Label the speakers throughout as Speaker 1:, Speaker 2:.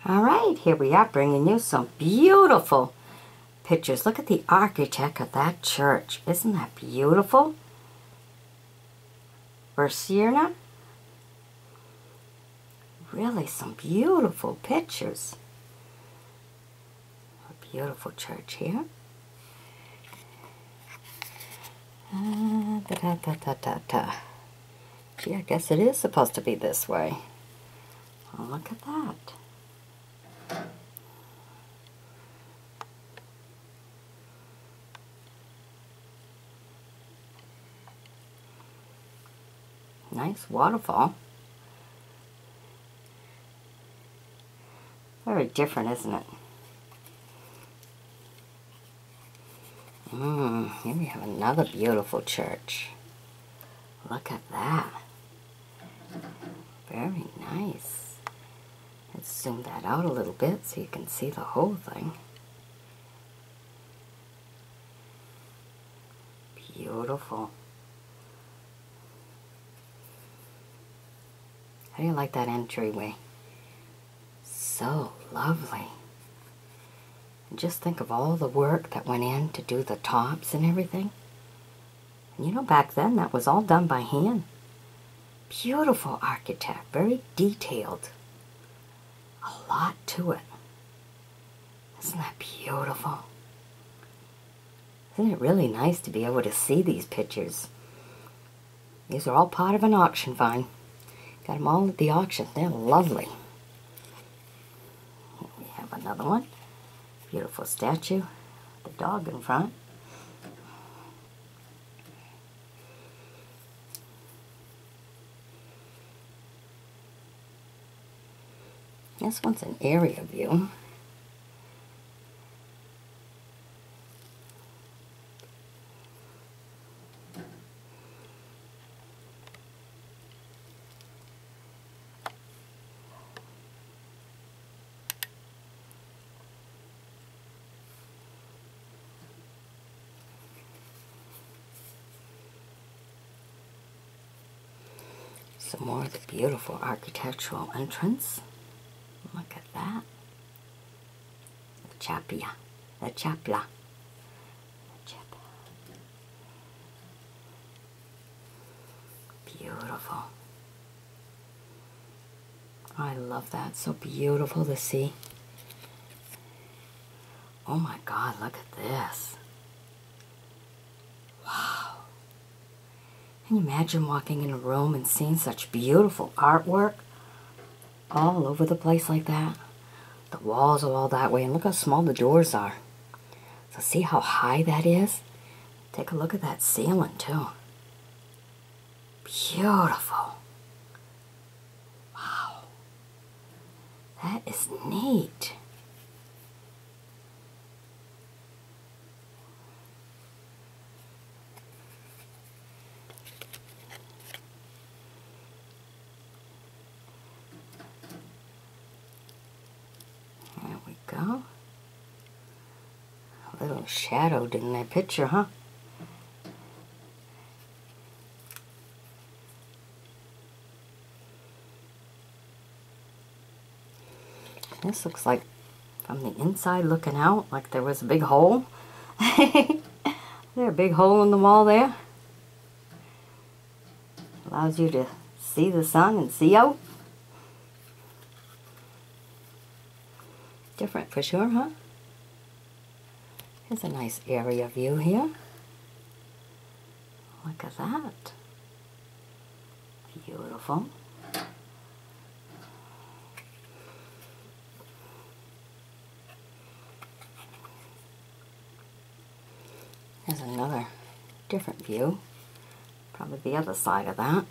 Speaker 1: All right, here we are bringing you some beautiful pictures. Look at the architect of that church. Isn't that beautiful? For Siena? Really some beautiful pictures. A beautiful church here. Gee, I guess it is supposed to be this way. Oh, look at that. Nice waterfall. Very different, isn't it? Here we have another beautiful church. Look at that. Very nice. Let's zoom that out a little bit so you can see the whole thing. Beautiful. How do you like that entryway? So lovely. And just think of all the work that went in to do the tops and everything. And you know, back then that was all done by hand. Beautiful architect, very detailed. A lot to it. Isn't that beautiful? Isn't it really nice to be able to see these pictures? These are all part of an auction find. Got them all at the auction. They're lovely. Here we have another one. Beautiful statue. The dog in front. This one's an area view. Some more of the beautiful architectural entrance. Look at that. The chapia. The chapla. Beautiful. I love that. So beautiful to see. Oh my God, look at this. Wow. Can you imagine walking in a room and seeing such beautiful artwork all over the place like that? The walls are all that way, and look how small the doors are. So see how high that is? Take a look at that ceiling too. Beautiful. Wow. That is neat. There we go. A little shadowed in that picture, huh? This looks like from the inside looking out, like there was a big hole. Is there a big hole in the wall there? Allows you to see the sun and see out. Different for sure, huh? Here's a nice area view here. Look at that. Beautiful. Here's another different view. Probably the other side of that.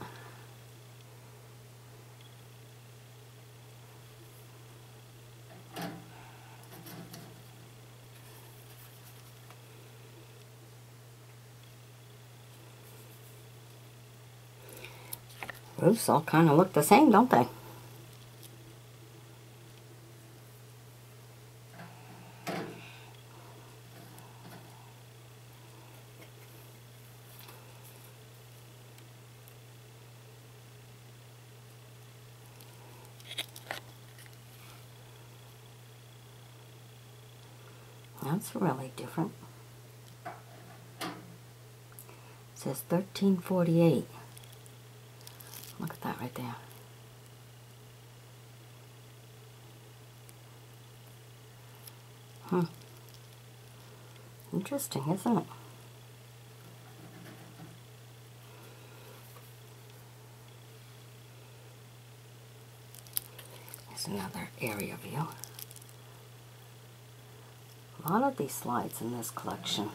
Speaker 1: Roofs all kind of look the same, don't they? that's really different. It says 1348. Look at that right there. Interesting, isn't it? Here's another area view. A lot of these slides in this collection.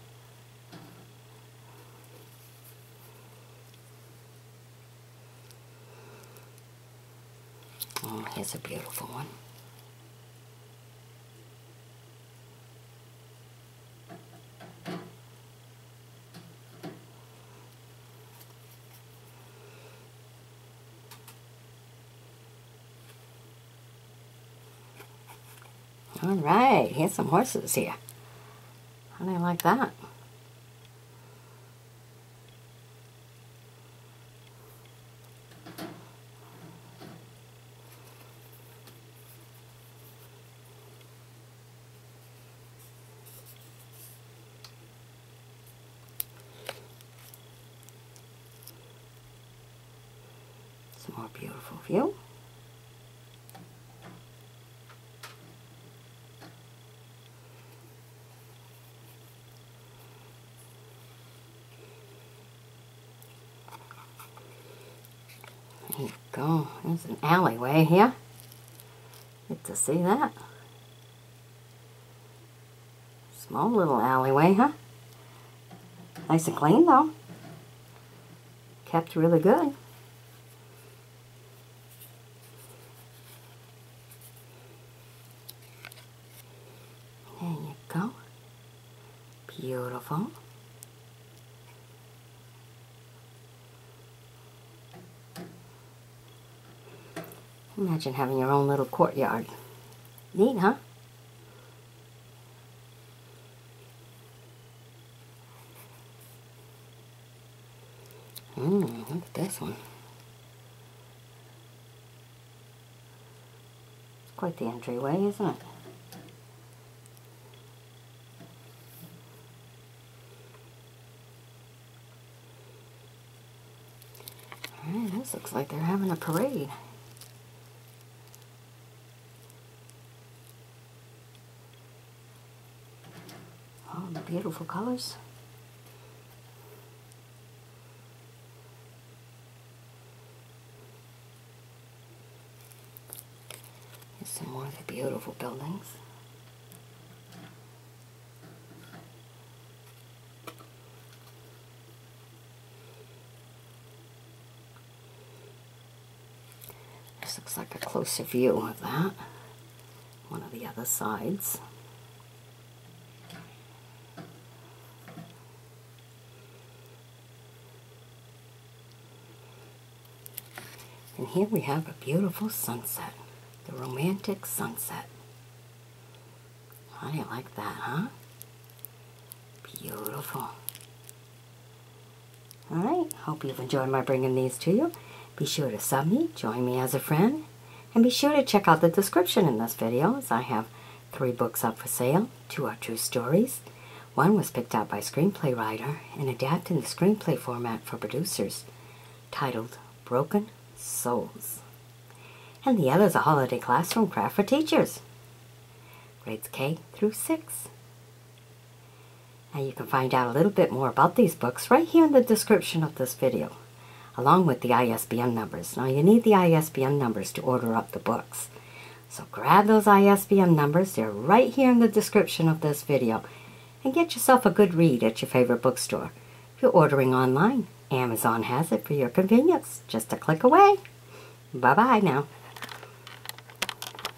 Speaker 1: Oh, here's a beautiful one. All right, here's some horses here. How do you like that? Some more beautiful view. There you go. There's an alleyway here. Get to see that. Small little alleyway, huh? Nice and clean though. Kept really good. There you go. Beautiful. Imagine having your own little courtyard. Neat, huh? Look at this one. It's quite the entryway, isn't it? Alright, this looks like they're having a parade. Oh, the beautiful colors. Here's some more of the beautiful buildings. This looks like a closer view of that. One of the other sides. And here we have a beautiful sunset. The romantic sunset. How do you like that, huh? Beautiful. Alright, hope you've enjoyed my bringing these to you. Be sure to sub me, join me as a friend, and be sure to check out the description in this video, as I have 3 books up for sale. 2 are true stories. 1 was picked out by a screenplay writer and adapted in the screenplay format for producers, titled Broken Souls. And the other is a holiday classroom craft for teachers, grades K through 6. Now you can find out a little bit more about these books right here in the description of this video, along with the ISBN numbers. Now you need the ISBN numbers to order up the books. So grab those ISBN numbers, they're right here in the description of this video, and get yourself a good read at your favorite bookstore. If you're ordering online, Amazon has it for your convenience. Just a click away. Bye-bye now.